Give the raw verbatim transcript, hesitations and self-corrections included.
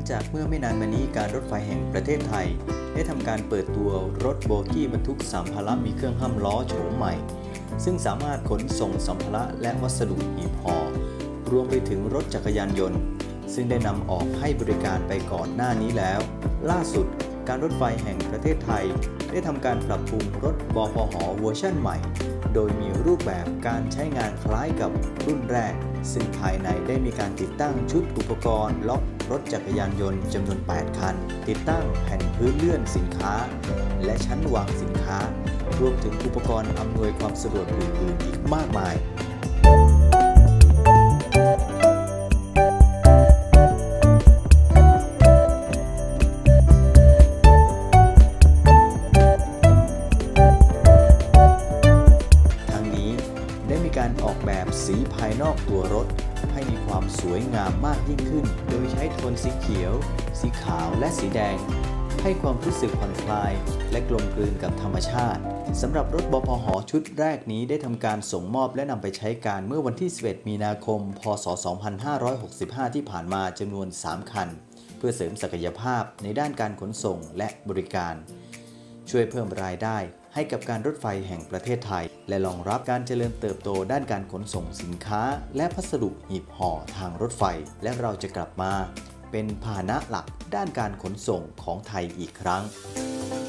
จากเมื่อไม่นานมานี้การรถไฟแห่งประเทศไทยได้ทำการเปิดตัวรถโบกี้บรรทุกสัมภาระมีเครื่องห้ำล้อโฉมใหม่ซึ่งสามารถขนส่งสัมภาระและวัสดุหีบห่อรวมไปถึงรถจักรยานยนต์ซึ่งได้นำออกให้บริการไปก่อนหน้านี้แล้วล่าสุดการรถไฟแห่งประเทศไทยได้ทำการปรับปรุงรถบพห.เวอร์ชันใหม่โดยมีรูปแบบการใช้งานคล้ายกับรุ่นแรกซึ่งภายในได้มีการติดตั้งชุดอุปกรณ์ล็อกรถจักรยานยนต์จำนวนแปดคันติดตั้งแผ่นพื้นเลื่อนสินค้าและชั้นวางสินค้ารวมถึงอุปกรณ์อำนวยความสะดวกอื่นๆอีกมากมายการออกแบบสีภายนอกตัวรถให้มีความสวยงามมากยิ่งขึ้นโดยใช้โทนสีเขียวสีขาวและสีแดงให้ความรู้สึกผ่อนคลายและกลมกลืนกับธรรมชาติสำหรับรถบพห.ชุดแรกนี้ได้ทำการส่งมอบและนำไปใช้การเมื่อวันที่สิบเอ็ดมีนาคมพศสองพันห้าร้อยหกสิบห้าที่ผ่านมาจำนวนสามคันเพื่อเสริมศักยภาพในด้านการขนส่งและบริการช่วยเพิ่มรายได้ให้กับการรถไฟแห่งประเทศไทยและรองรับการเจริญเติบโตด้านการขนส่งสินค้าและพัสดุหีบห่อทางรถไฟและเราจะกลับมาเป็นพาหนะหลักด้านการขนส่งของไทยอีกครั้ง